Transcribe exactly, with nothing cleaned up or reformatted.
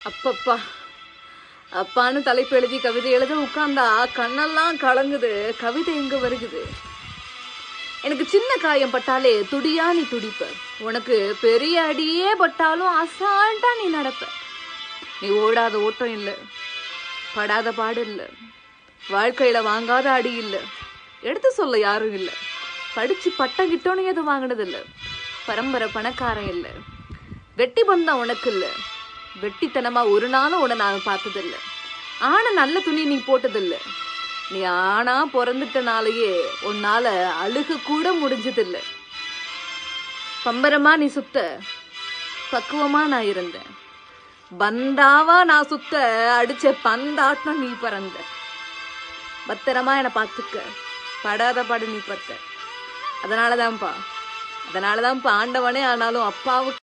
அப்பப்பா, அப்பான்னு தலைப்பு எழுதி கவிதை எழுத உட்கார்ந்தா கண்ணெல்லாம் கலங்குது. கவிதை எங்க வருகுது? எனக்கு சின்ன காயம் பட்டாலே துடியா நீ துடிப்ப. உனக்கு பெரிய அடியே பட்டாலும் அசால்ட்டா நீ நடப்ப. நீ ஓடாத ஓட்டம் இல்ல, படாத பாடு இல்ல, வாழ்க்கையில வாங்காத அடி இல்ல, எடுத்து சொல்ல யாரும் இல்ல, படிச்சு பட்டம் கிட்டோன்னு எதுவும் வாங்கினது இல்ல, பரம்பரை பணக்காரன் இல்ல, வெட்டி பந்தம் உனக்கு இல்ல, வெட்டித்தனமா ஒரு நாளும் உன்னை நான் பார்த்ததில்ல, ஆனா நல்ல துணி நீ போட்டதில்ல, நீ ஆனா பிறந்துட்டனாலேயே உன்னால அழுக கூட முடிஞ்சதில்ல. பம்பரமா நீ சுத்த, பக்குவமா நான் இருந்தேன். பந்தாவா நான் சுத்த, அடிச்ச பந்தாட்டம் நீ பறந்த. பத்திரமா என்னை பார்த்துக்க, படாத பாடு நீ பட்ட. அதனாலதான்ப்பா அதனாலதான்ப்பா ஆண்டவனே ஆனாலும் அப்பாவுக்கு